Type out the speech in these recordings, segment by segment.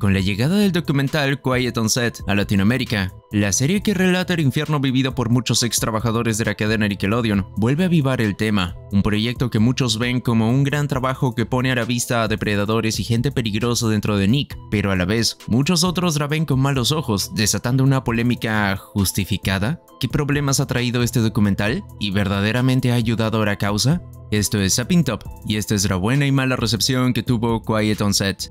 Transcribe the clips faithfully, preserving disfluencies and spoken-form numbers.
Con la llegada del documental Quiet on Set a Latinoamérica, la serie que relata el infierno vivido por muchos ex trabajadores de la cadena Nickelodeon vuelve a avivar el tema, un proyecto que muchos ven como un gran trabajo que pone a la vista a depredadores y gente peligrosa dentro de Nick, pero a la vez, muchos otros la ven con malos ojos, desatando una polémica justificada. ¿Qué problemas ha traído este documental? ¿Y verdaderamente ha ayudado a la causa? Esto es Zapping Top, y esta es la buena y mala recepción que tuvo Quiet on Set.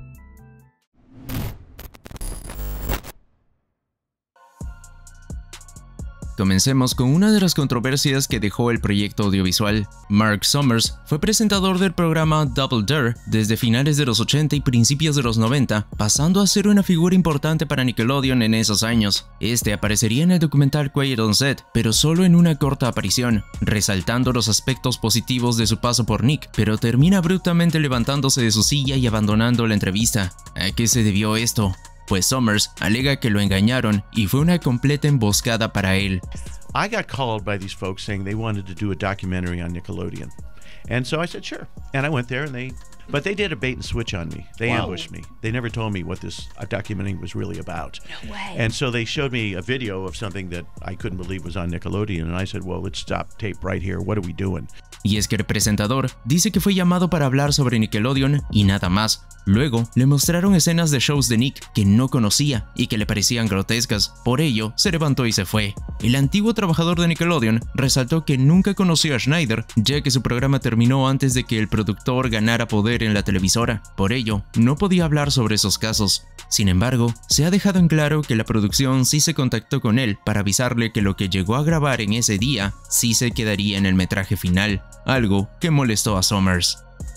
Comencemos con una de las controversias que dejó el proyecto audiovisual. Mark Summers fue presentador del programa Double Dare desde finales de los ochenta y principios de los noventa, pasando a ser una figura importante para Nickelodeon en esos años. Este aparecería en el documental Quiet on Set, pero solo en una corta aparición, resaltando los aspectos positivos de su paso por Nick, pero termina abruptamente levantándose de su silla y abandonando la entrevista. ¿A qué se debió esto? Pues Summers alega que lo engañaron y fue una completa emboscada para él. I got called by these folks saying they wanted to do a documentary on Nickelodeon. And so I said, sure. And I went there and they, but they did a bait and switch on me. They wow. ambushed me. They never told me what this uh, documentary was really about. No way. And so they showed me a video of something that I couldn't believe was on Nickelodeon. And I said, well, let's stop tape right here. What are we doing? Y es que el presentador dice que fue llamado para hablar sobre Nickelodeon y nada más. Luego, le mostraron escenas de shows de Nick que no conocía y que le parecían grotescas, por ello, se levantó y se fue. El antiguo trabajador de Nickelodeon resaltó que nunca conoció a Schneider, ya que su programa terminó antes de que el productor ganara poder en la televisora, por ello, no podía hablar sobre esos casos. Sin embargo, se ha dejado en claro que la producción sí se contactó con él para avisarle que lo que llegó a grabar en ese día sí se quedaría en el metraje final, algo que molestó a Summers.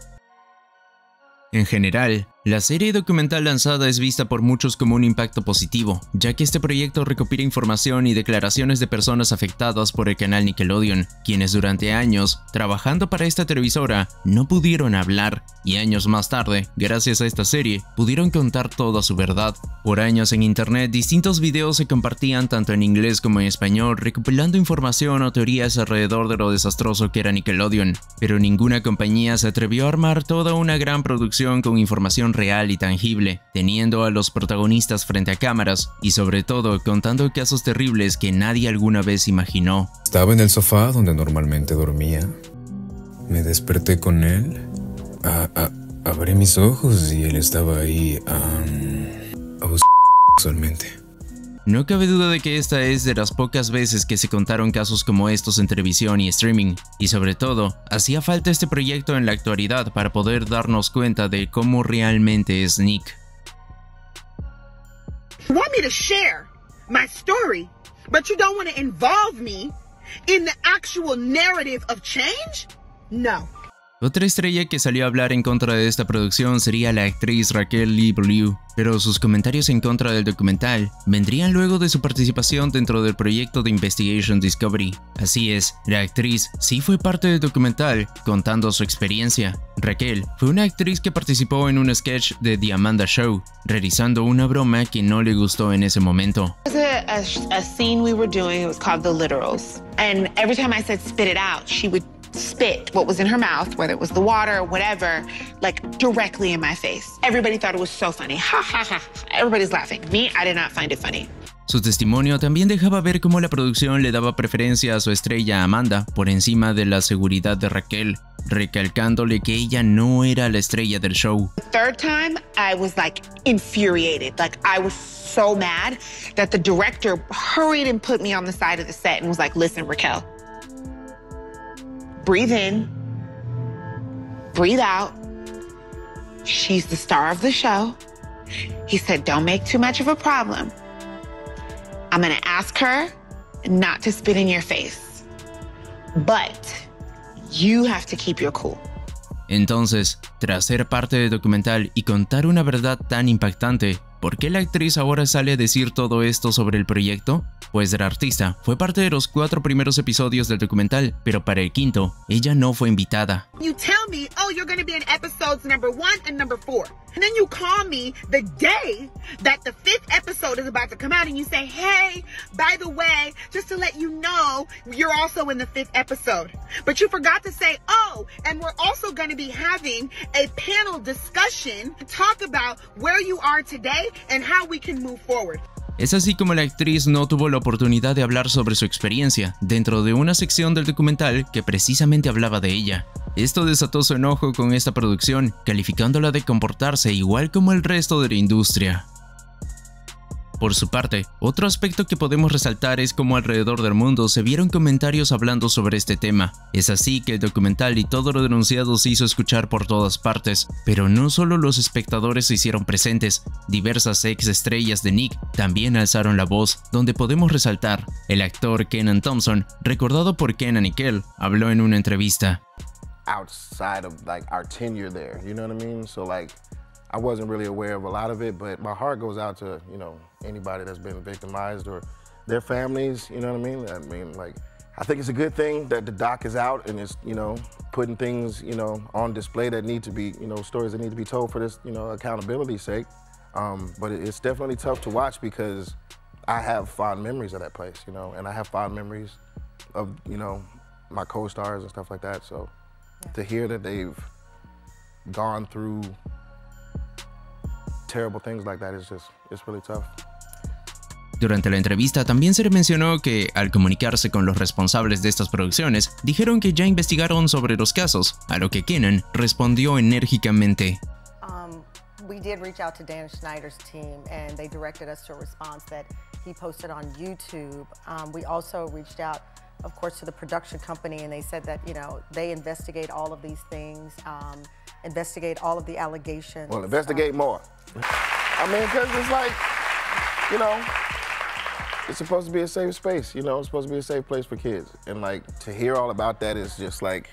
En general, la serie documental lanzada es vista por muchos como un impacto positivo, ya que este proyecto recopila información y declaraciones de personas afectadas por el canal Nickelodeon, quienes durante años, trabajando para esta televisora, no pudieron hablar, y años más tarde, gracias a esta serie, pudieron contar toda su verdad. Por años en internet, distintos videos se compartían tanto en inglés como en español, recopilando información o teorías alrededor de lo desastroso que era Nickelodeon, pero ninguna compañía se atrevió a armar toda una gran producción con información real y tangible, teniendo a los protagonistas frente a cámaras y sobre todo contando casos terribles que nadie alguna vez imaginó. Estaba en el sofá donde normalmente dormía. Me desperté con él. Ah, ah, abrí mis ojos y él estaba ahí um, abusando sexualmente. No cabe duda de que esta es de las pocas veces que se contaron casos como estos en televisión y streaming, y sobre todo, hacía falta este proyecto en la actualidad para poder darnos cuenta de cómo realmente es Nick. You want me to share my story, but you don't want to involve me in the actual narrative of change? No. Otra estrella que salió a hablar en contra de esta producción sería la actriz Raquel Lee Beaulieu, pero sus comentarios en contra del documental vendrían luego de su participación dentro del proyecto de Investigation Discovery. Así es, la actriz sí fue parte del documental, contando su experiencia. Raquel fue una actriz que participó en un sketch de The Amanda Show, realizando una broma que no le gustó en ese momento. There was a, a, a scene we were doing, it was called The Literals, and every time I said spit it out, she would spit what was in her mouth, whether it was the water or whatever, like directly in my face. Everybody thought it was so funny. Ha ha ha. Everybody's laughing. Me, I did not find it funny. Su testimonio también dejaba ver cómo la producción le daba preferencia a su estrella Amanda por encima de la seguridad de Raquel, recalcándole que ella no era la estrella del show. The third time, I was like infuriated. Like I was so mad that the director hurried and put me on the side of the set and was like, listen, Raquel, breathe in, breathe out. She's the star of the show. He said, don't make too much of a problem. I'm gonna ask her not to spit in your face, but you have to keep your cool. Entonces, tras ser parte del documental y contar una verdad tan impactante, ¿por qué la actriz ahora sale a decir todo esto sobre el proyecto? Pues la artista fue parte de los cuatro primeros episodios del documental, pero para el quinto, ella no fue invitada. You tell me, oh, you're going to be in episodes number one and number four. And then you call me the day that the fifth episode is about to come out and you say, hey, by the way, just to let you know, you're also in the fifth episode. But you forgot to say, oh, and we're also going to be having a panel discussion to talk about where you are today and how we can move forward. Es así como la actriz no tuvo la oportunidad de hablar sobre su experiencia dentro de una sección del documental que precisamente hablaba de ella. Esto desató su enojo con esta producción, calificándola de comportarse igual como el resto de la industria. Por su parte, otro aspecto que podemos resaltar es cómo alrededor del mundo se vieron comentarios hablando sobre este tema. Es así que el documental y todo lo denunciado se hizo escuchar por todas partes, pero no solo los espectadores se hicieron presentes, diversas ex estrellas de Nick también alzaron la voz, donde podemos resaltar, el actor Kenan Thompson, recordado por Kenan y Kel, habló en una entrevista. Outside of like our tenure there, you know what I mean? So like I wasn't really aware of a lot of it, but my heart goes out to, you know, anybody that's been victimized or their families, you know what I mean? I mean, like, I think it's a good thing that the doc is out and it's, you know, putting things, you know, on display that need to be, you know, stories that need to be told for this, you know, accountability's sake. Um, but it's definitely tough to watch because I have fond memories of that place, you know, and I have fond memories of, you know, my co-stars and stuff like that. So yeah. To hear that they've gone through terrible things like that is just, it's really tough. Durante la entrevista también se le mencionó que, al comunicarse con los responsables de estas producciones, dijeron que ya investigaron sobre los casos, a lo que Kenan respondió enérgicamente. Um, we did reach out to Dan Schneider's team and they directed us to a response that he posted on YouTube. Um, we also reached out, of course, to the production company and they said that, you know, they investigate all of these things, um, investigate all of the allegations. Well, investigate um, more. I mean, because it's like, you know, it's supposed to be a safe space, you know, it's supposed to be a safe place for kids. And like, to hear all about that is just like,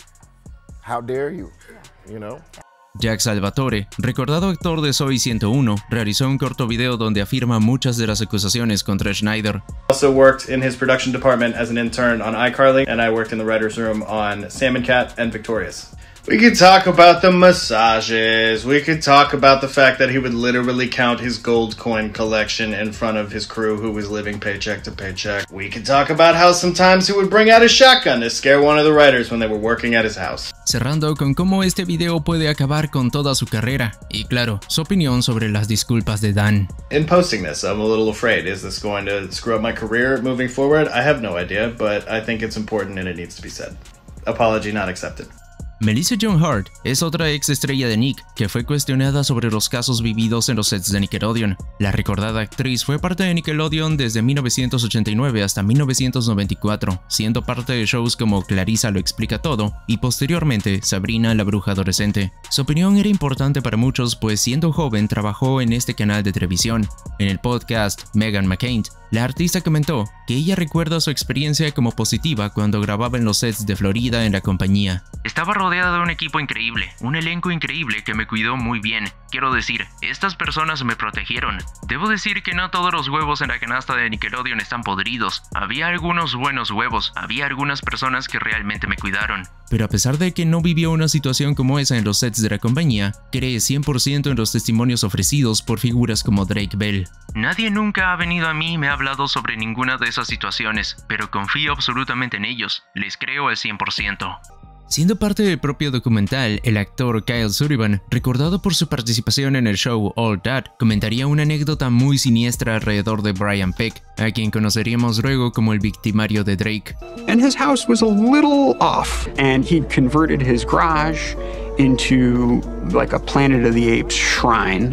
how dare you, you know? Jack Salvatore, recordado actor de Zoey ciento uno, realizó un corto video donde afirma muchas de las acusaciones contra Schneider. I also worked in his production department as an intern on iCarly, and I worked in the writer's room on Salmon Cat and Victorious. We could talk about the massages, we could talk about the fact that he would literally count his gold coin collection in front of his crew who was living paycheck to paycheck. We could talk about how sometimes he would bring out his shotgun to scare one of the writers when they were working at his house. Cerrando con cómo este video puede acabar con toda su carrera, y claro, su opinión sobre las disculpas de Dan. In posting this, I'm a little afraid. Is this going to screw up my career moving forward? I have no idea, but I think it's important and it needs to be said. Apology not accepted. Melissa Joan Hart es otra ex estrella de Nick que fue cuestionada sobre los casos vividos en los sets de Nickelodeon. La recordada actriz fue parte de Nickelodeon desde mil novecientos ochenta y nueve hasta mil novecientos noventa y cuatro, siendo parte de shows como Clarissa lo explica todo y posteriormente Sabrina la bruja adolescente. Su opinión era importante para muchos pues siendo joven trabajó en este canal de televisión. En el podcast Meghan McCain, la artista comentó que ella recuerda su experiencia como positiva cuando grababa en los sets de Florida en la compañía. Estaba rodeada de un equipo increíble, un elenco increíble que me cuidó muy bien. Quiero decir, estas personas me protegieron. Debo decir que no todos los huevos en la canasta de Nickelodeon están podridos. Había algunos buenos huevos, había algunas personas que realmente me cuidaron. Pero a pesar de que no vivió una situación como esa en los sets de la compañía, cree cien por ciento en los testimonios ofrecidos por figuras como Drake Bell. Nadie nunca ha venido a mí y me ha hablado sobre ninguna de esas situaciones, pero confío absolutamente en ellos, les creo al cien por ciento. Siendo parte del propio documental, el actor Kyle Sullivan, recordado por su participación en el show All That, comentaría una anécdota muy siniestra alrededor de Brian Peck, a quien conoceríamos luego como el victimario de Drake. And his house was a little off, and he'd converted his garage into like a Planet of the Apes shrine.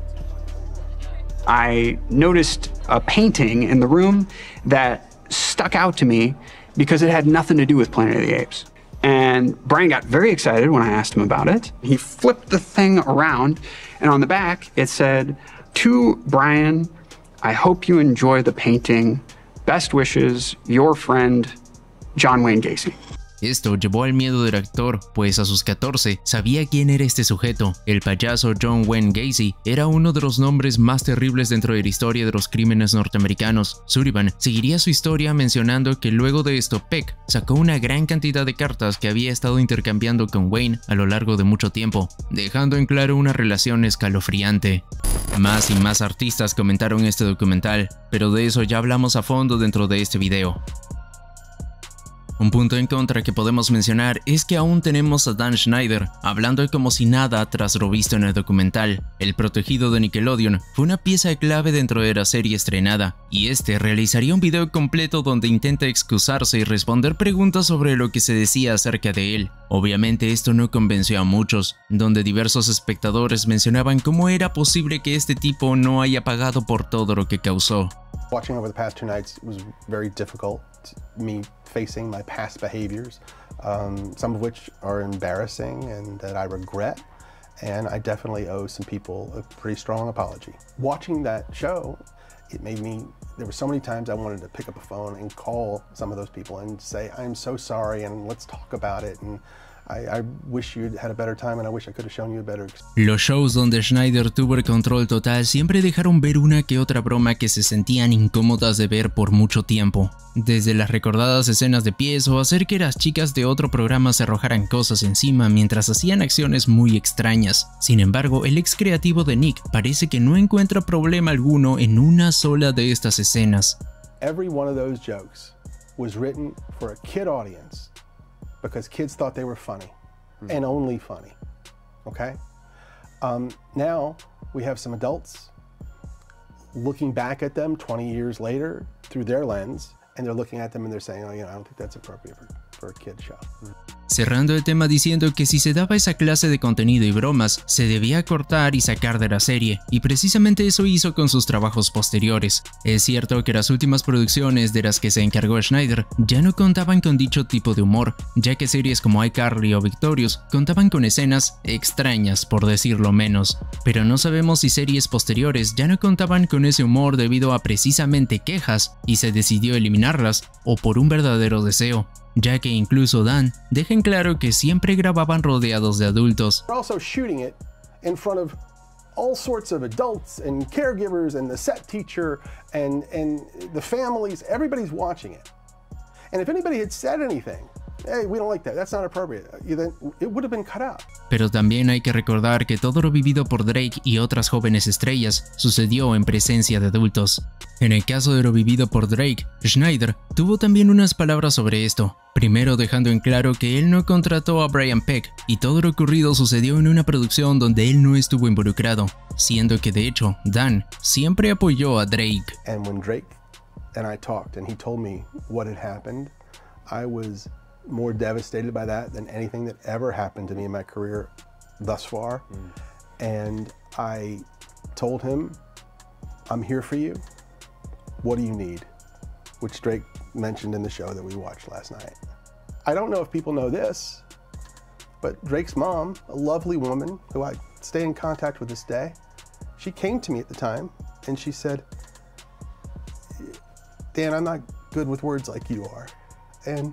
I noticed a painting in the room that stuck out to me because it had nothing to do with Planet of the Apes. And Brian got very excited when I asked him about it. He flipped the thing around, and on the back it said, "To Brian, I hope you enjoy the painting. Best wishes, your friend, John Wayne Gacy." Esto llevó al miedo del actor, pues a sus catorce sabía quién era este sujeto. El payaso John Wayne Gacy era uno de los nombres más terribles dentro de la historia de los crímenes norteamericanos. Sullivan seguiría su historia mencionando que luego de esto Peck sacó una gran cantidad de cartas que había estado intercambiando con Wayne a lo largo de mucho tiempo, dejando en claro una relación escalofriante. Más y más artistas comentaron este documental, pero de eso ya hablamos a fondo dentro de este video. Un punto en contra que podemos mencionar es que aún tenemos a Dan Schneider hablando como si nada tras lo visto en el documental. El protegido de Nickelodeon fue una pieza clave dentro de la serie estrenada, y este realizaría un video completo donde intenta excusarse y responder preguntas sobre lo que se decía acerca de él. Obviamente esto no convenció a muchos, donde diversos espectadores mencionaban cómo era posible que este tipo no haya pagado por todo lo que causó. Watching over the past two nights was very difficult. Me facing my past behaviors, um, some of which are embarrassing and that I regret, and I definitely owe some people a pretty strong apology. Watching that show, it made me, there were so many times I wanted to pick up a phone and call some of those people and say, I'm so sorry and let's talk about it. And I, I wish you'd had a better time and I wish I could have shown you a better experience. Los shows donde Schneider tuvo el control total siempre dejaron ver una que otra broma que se sentían incómodas de ver por mucho tiempo. Desde las recordadas escenas de pies o hacer que las chicas de otro programa se arrojaran cosas encima mientras hacían acciones muy extrañas. Sin embargo, el ex creativo de Nick parece que no encuentra problema alguno en una sola de estas escenas. Every one of those jokes was written for a kid audience. Because kids thought they were funny, mm. and only funny, okay? Um, now we have some adults looking back at them twenty years later through their lens, and they're looking at them and they're saying, oh, you know, I don't think that's appropriate for, for a kid show. Mm. Cerrando el tema diciendo que si se daba esa clase de contenido y bromas, se debía cortar y sacar de la serie, y precisamente eso hizo con sus trabajos posteriores. Es cierto que las últimas producciones de las que se encargó Schneider ya no contaban con dicho tipo de humor, ya que series como iCarly o Victorious contaban con escenas extrañas, por decirlo menos, pero no sabemos si series posteriores ya no contaban con ese humor debido a precisamente quejas y se decidió eliminarlas, o por un verdadero deseo, ya que incluso Dan deja en claro que siempre grababan rodeados de adultos. We're also shooting it in front of all sorts of adults and caregivers and the set teacher and, and the families, everybody's watching it. And if anybody had said anything, hey, we don't like that, that's not appropriate, then it would have been cut out. Pero también hay que recordar que todo lo vivido por Drake y otras jóvenes estrellas sucedió en presencia de adultos. En el caso de lo vivido por Drake, Schneider tuvo también unas palabras sobre esto, primero dejando en claro que él no contrató a Brian Peck y todo lo ocurrido sucedió en una producción donde él no estuvo involucrado, siendo que de hecho Dan siempre apoyó a Drake. And when Drake and I talked and he told me what had happened, I was more devastated by that than anything that ever happened to me in my career thus far. Mm. And I told him, I'm here for you. What do you need? Which Drake mentioned in the show that we watched last night. I don't know if people know this, but Drake's mom, a lovely woman who I stay in contact with this day, she came to me at the time and she said, Dan, I'm not good with words like you are. And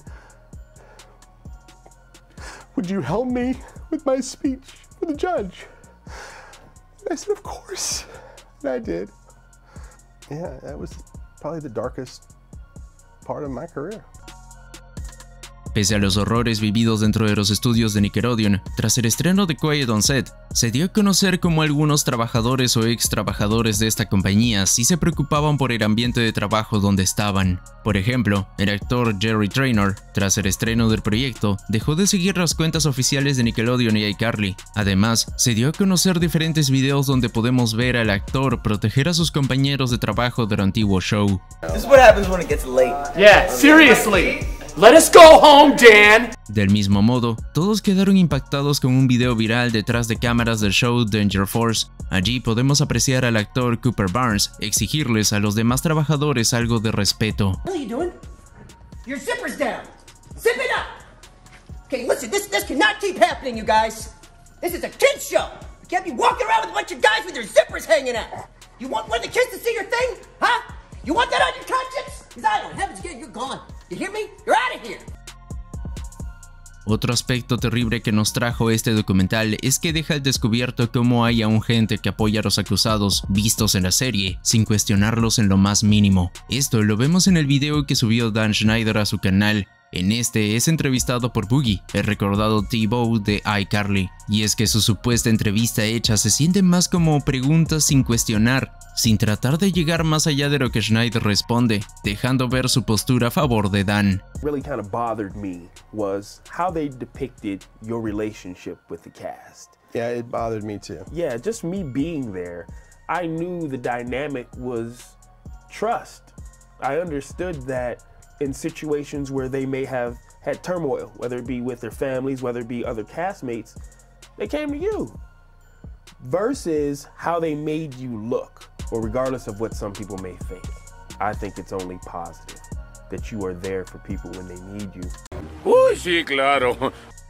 would you help me with my speech for the judge? And I said, of course. And I did. Yeah, that was probably the darkest part of my career. Pese a los horrores vividos dentro de los estudios de Nickelodeon, tras el estreno de Quiet on Set, se dio a conocer cómo algunos trabajadores o ex trabajadores de esta compañía sí se preocupaban por el ambiente de trabajo donde estaban. Por ejemplo, el actor Jerry Trainor, tras el estreno del proyecto, dejó de seguir las cuentas oficiales de Nickelodeon y iCarly. Además, se dio a conocer diferentes videos donde podemos ver al actor proteger a sus compañeros de trabajo del antiguo show. This is what happens when it gets late. Yeah, seriously. Let us go home, Dan! Del mismo modo, todos quedaron impactados con un video viral detrás de cámaras del show Danger Force. Allí podemos apreciar al actor Cooper Barnes exigirles a los demás trabajadores algo de respeto. What are you doing? Your zipper's down! Zip it up! Okay, listen, this, this cannot keep happening, you guys. This is a kid's show. You can't be walking around with a bunch of guys with their zippers hanging out. You want one of the kids to see your thing? Huh? You want that on your conscience? Because I don't. Heavens, you're gone. You hear me? You're out of here. Otro aspecto terrible que nos trajo este documental es que deja al descubierto cómo hay aún gente que apoya a los acusados vistos en la serie sin cuestionarlos en lo más mínimo. Esto lo vemos en el video que subió Dan Schneider a su canal. En este es entrevistado por Boogie, el recordado T-Bow de iCarly, y es que su supuesta entrevista hecha se siente más como preguntas sin cuestionar, sin tratar de llegar más allá de lo que Schneider responde, dejando ver su postura a favor de Dan. Really kind of bothered me was how they depicted your relationship with the cast. Yeah, it bothered me too. Yeah, just me being there, I knew the dynamic was trust. I understood that in situations where they may have had turmoil, whether it be with their families, whether it be other castmates, they came to you. Versus how they made you look, or regardless of what some people may think. I think it's only positive that you are there for people when they need you. Uy, sí, claro.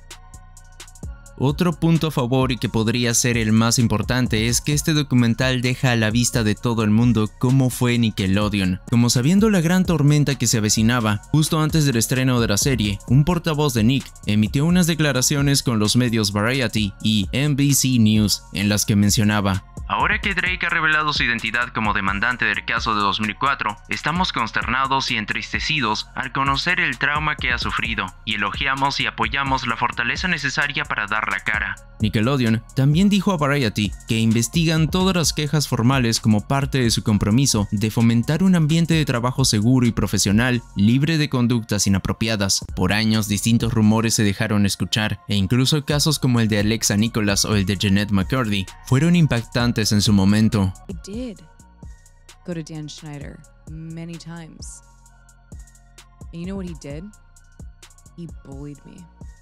Otro punto a favor y que podría ser el más importante es que este documental deja a la vista de todo el mundo cómo fue Nickelodeon. Como sabiendo la gran tormenta que se avecinaba, justo antes del estreno de la serie, un portavoz de Nick emitió unas declaraciones con los medios Variety y N B C News en las que mencionaba: "Ahora que Drake ha revelado su identidad como demandante del caso de dos mil cuatro, estamos consternados y entristecidos al conocer el trauma que ha sufrido, y elogiamos y apoyamos la fortaleza necesaria para dar la cara". Nickelodeon también dijo a Variety que investigan todas las quejas formales como parte de su compromiso de fomentar un ambiente de trabajo seguro y profesional, libre de conductas inapropiadas. Por años, distintos rumores se dejaron escuchar, e incluso casos como el de Alexa Nicholas o el de Jeanette McCurdy fueron impactantes en su momento. I did go to Dan Schneider many times. And you know what he did? He bullied me.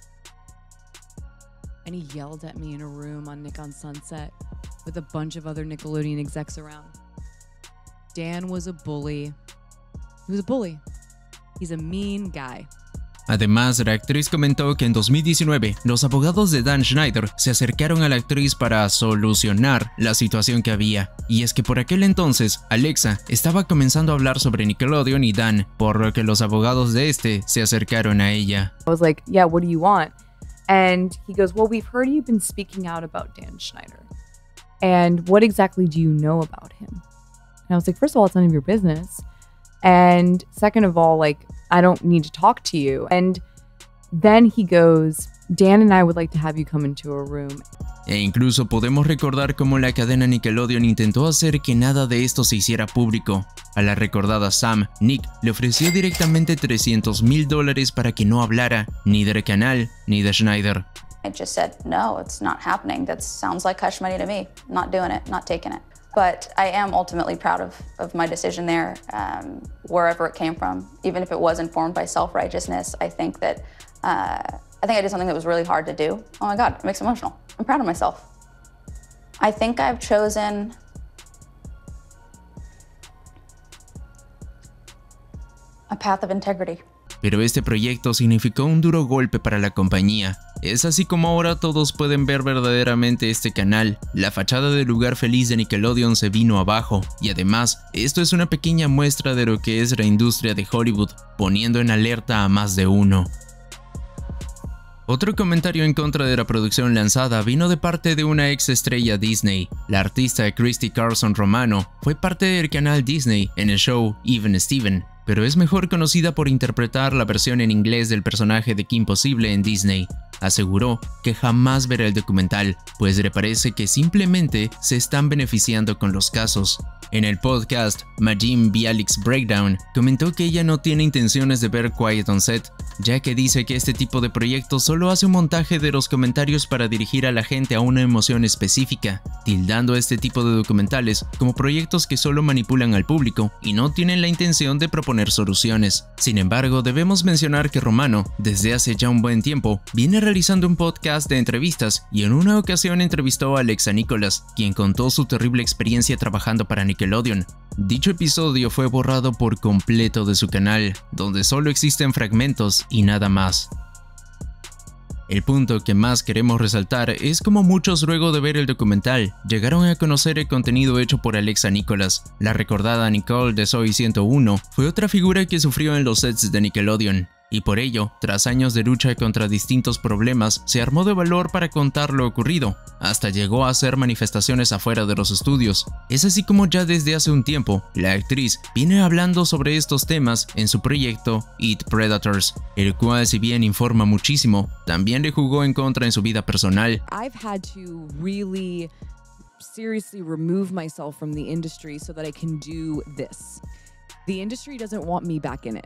And he yelled at me in a room on Nick on Sunset with a bunch of other Nickelodeon execs around. Dan was a bully. He was a bully. He's a mean guy. Además, la actriz comentó que en dos mil diecinueve los abogados de Dan Schneider se acercaron a la actriz para solucionar la situación que había, y es que por aquel entonces Alexa estaba comenzando a hablar sobre Nickelodeon y Dan, por lo que los abogados de este se acercaron a ella. I was like, yeah, what do you want? And he goes, well, we've heard you've been speaking out about Dan Schneider. And what exactly do you know about him? And I was like, first of all, it's none of your business. And second of all, like, I don't need to talk to you. And then he goes, Dan and I would like to have you come into a room. E incluso podemos recordar cómo la cadena Nickelodeon intentó hacer que nada de esto se hiciera público. A la recordada Sam, Nick le ofreció directamente trescientos mil dólares para que no hablara ni del canal ni de Schneider. I just said, no, it's not happening. That sounds like hush money to me. Not doing it, not taking it. But I am ultimately proud of, of my decision there, um, wherever it came from. Even if it was informed by self-righteousness, I think that uh, I think I did something that was really hard to do. Oh my God, it makes me emotional. I'm proud of myself. I think I've chosen a path of integrity. Pero este proyecto significó un duro golpe para la compañía. Es así como ahora todos pueden ver verdaderamente este canal. La fachada del lugar feliz de Nickelodeon se vino abajo, y además, esto es una pequeña muestra de lo que es la industria de Hollywood, poniendo en alerta a más de uno. Otro comentario en contra de la producción lanzada vino de parte de una ex estrella Disney. La artista Christy Carlson Romano fue parte del canal Disney en el show Even Steven, pero es mejor conocida por interpretar la versión en inglés del personaje de Kim Possible en Disney. Aseguró que jamás verá el documental, pues le parece que simplemente se están beneficiando con los casos. En el podcast Majin Bialik's Breakdown, comentó que ella no tiene intenciones de ver Quiet on Set, ya que dice que este tipo de proyectos solo hace un montaje de los comentarios para dirigir a la gente a una emoción específica, tildando este tipo de documentales como proyectos que solo manipulan al público y no tienen la intención de proponer soluciones. Sin embargo, debemos mencionar que Romano, desde hace ya un buen tiempo, viene realizando un podcast de entrevistas y en una ocasión entrevistó a Alexa Nicholas, quien contó su terrible experiencia trabajando para Nickelodeon. Dicho episodio fue borrado por completo de su canal, donde solo existen fragmentos y nada más. El punto que más queremos resaltar es cómo muchos luego de ver el documental llegaron a conocer el contenido hecho por Alexa Nicholas. La recordada Nicole de Soy ciento uno fue otra figura que sufrió en los sets de Nickelodeon. y por ello, tras años de lucha contra distintos problemas, se armó de valor para contar lo ocurrido, hasta llegó a hacer manifestaciones afuera de los estudios. Es así como ya desde hace un tiempo, la actriz viene hablando sobre estos temas en su proyecto Eat Predators, el cual, si bien informa muchísimo, también le jugó en contra en su vida personal. I've had to really seriously remove myself from the industry so that I can do this. The industry doesn't want me back in it.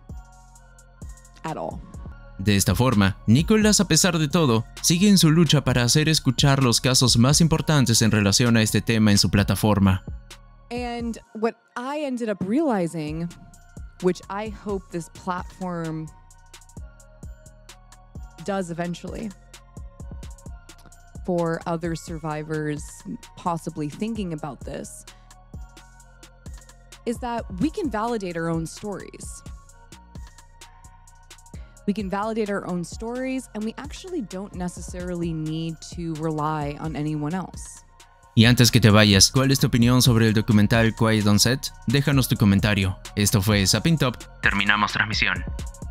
At all. De esta forma, Nicholas, a pesar de todo, sigue en su lucha para hacer escuchar los casos más importantes en relación a este tema en su plataforma. And what I ended up realizing, which I hope this platform does eventually, for other survivors possibly thinking about this, is that we can validate our own stories. We can validate our own stories, and we actually don't necessarily need to rely on anyone else. Y antes que te vayas, ¿cuál es tu opinión sobre el documental Quiet on Set? Déjanos tu comentario. Esto fue Zapping Top. Terminamos transmisión.